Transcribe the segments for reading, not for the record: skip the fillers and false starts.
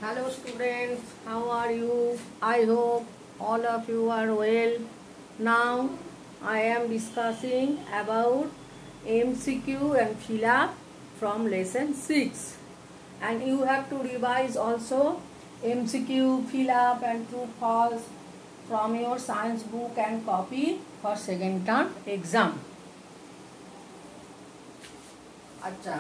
Hello students, how are you? I hope all of you are well. Now I am discussing about MCQ and fill up from lesson 6, and you have to revise also MCQ, fill up and true false from your science book and copy for second term exam. अच्छा,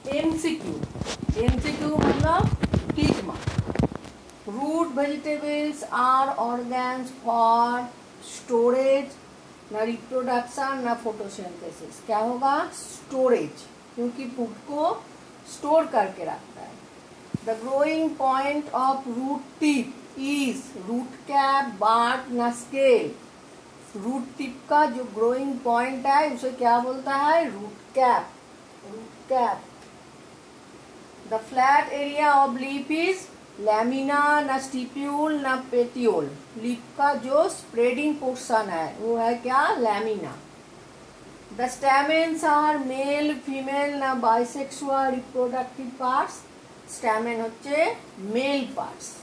MCQ मतलब tick mark. Root vegetables are organs for storage, ना reproduction ना photosynthesis. क्या होगा? Storage, क्योंकि food को store करके रखता है. The growing point of root tip is root cap, bark ना scale. रूट टिप का जो ग्रोइंग पॉइंट है उसे क्या बोलता है? Root cap. Root cap. The flat area of leaf is lamina, ना स्टिप्यूल ना पेटियोल. लीफ का जो स्प्रेडिंग पोर्शन है वो है क्या? Lamina. The stamens are male female ना बाइसेक्सुअल रिप्रोडक्टिव पार्ट्स. स्टैमेन होच्छे मेल पार्ट्स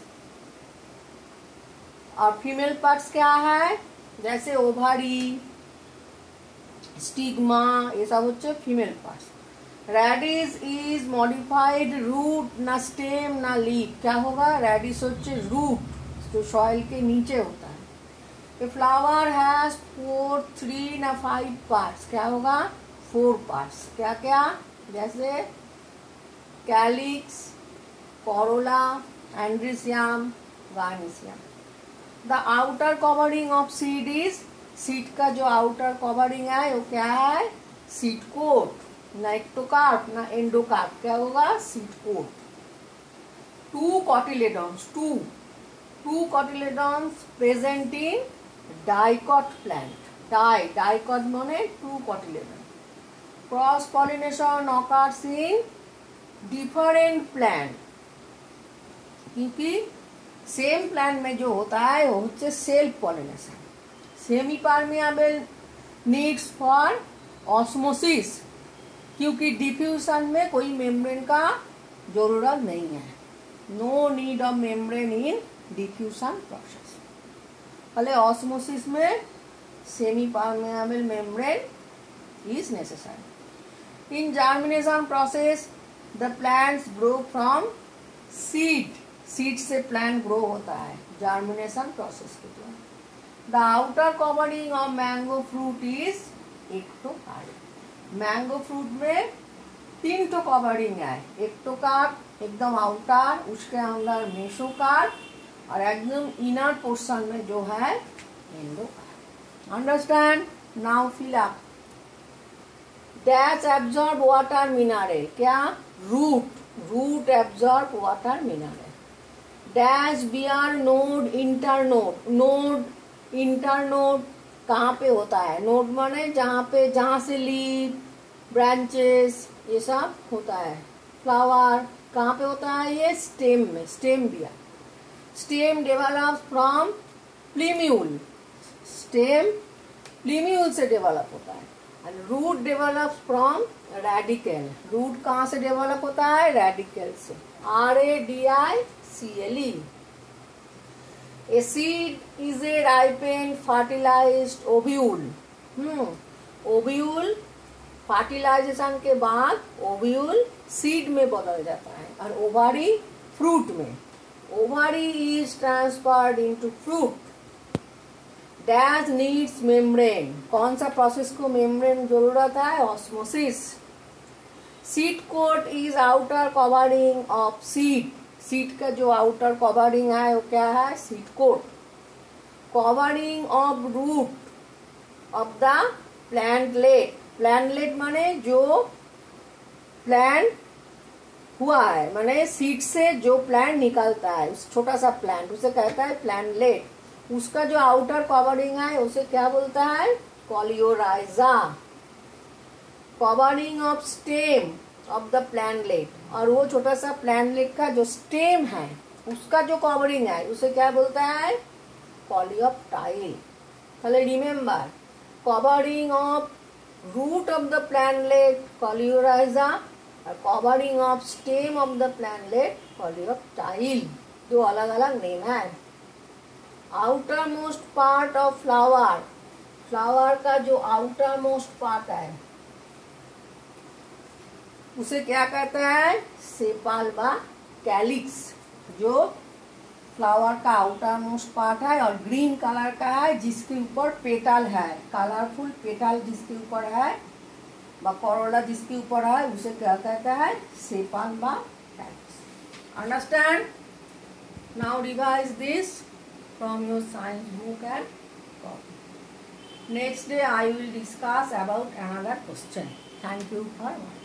और फीमेल पार्ट्स क्या है? जैसे ओवारी, स्टिग्मा, ये सब होच्छे female parts. Radish is modified root ना स्टेम ना लीफ. क्या होगा? रेडिस होच्छे रूट जो सॉइल के नीचे होता है. ए फ्लावर हैज 4, 3 ना 5 पार्ट्स. क्या होगा? 4 पार्ट्स. क्या क्या? जैसे calyx, corolla, androecium, gynoecium. The outer covering of seed is, seed का जो आउटर कवरिंग है वो क्या है? Seed coat. ना एक्टोकार्प ना एंडोकार्प. क्या होगा? Seed coat. 2 cotyledons, two cotyledons present in dicot plant. Dicot माने 2 cotyledon. Cross pollination occurs in different plant. क्योंकि सेम प्लांट में जो होता है वो होচ্ছে self pollination. Semi permeable needs for osmosis, क्योंकि डिफ्यूजन में कोई मेम्ब्रेन का जरूरत नहीं है. No need of membrane in diffusion process. पहले ऑस्मोसिस में semi permeable membrane is necessary. In germination process the plants grow from seed. Seed से प्लांट ग्रो होता है जर्मिनेशन प्रोसेस के द्वारा. The outer covering of mango fruit is ectocarp. Mango fruit में 3 तो covering है. एक्टोकार्प एकदम आउटर, उसके अंदर मेसोकार्प और एकदम इनर पोर्शन में जो है endocarp. Understand? Now fill up. Dash absorb water mineral. क्या? Root absorb water mineral. Dash bear node internode. Internode कहाँ पे होता है? नोड माने जहाँ से लीफ, ब्रांचेस ये सब होता है. फ्लावर कहाँ पे होता है? ये स्टेम में. Stem bear. Stem develops from plumule. Stem plumule से डेवलप होता है. And root develops from radicle. Root कहाँ से डेवलप होता है? रेडिकल से. RADICLE. A seed is a ripened fertilized ovule. Ovule fertilisation के बाद ओव्यूल सीड में बदल जाता है और ओवारी फ्रूट में. Ovary is transferred into fruit. Dash needs membrane. कौन सा प्रोसेस को मेम्ब्रेन जरूरत है? Osmosis. Seed coat is outer covering of seed. Seed का जो आउटर कवरिंग है वो क्या है? Seed coat. Covering of root of the plantlet. Plantlet माने जो प्लांट हुआ है, माने सीड से जो प्लांट निकलता है, उस छोटा सा प्लांट उसे कहता है प्लांटलेट. उसका जो आउटर कवरिंग है उसे क्या बोलता है? Coleorhiza. Covering of stem of the plantlet. और वो छोटा सा प्लांटलेट का जो स्टेम है उसका जो कवरिंग है उसे क्या बोलता है? कोलियोप्टाइल. पहले remember, covering of root of the plantlet coleorhiza और covering of stem of the plantlet coleoptile. दो अलग अलग नेम है। Outermost part of flower, flower का जो आउटर मोस्ट पार्ट है उसे क्या कहते हैं? सेपाल व कैलिक्स। जो फ्लावर का आउटर मोस्ट पार्ट है और ग्रीन कलर का है, जिसके ऊपर पेटल है, कलरफुल पेटल जिसके ऊपर है व कोरोला जिसके ऊपर है, उसे क्या कहता है? सेपाल व calyx. Understand? Now revise this from your science book and copy. Next day I will discuss about another question. Thank you for watching.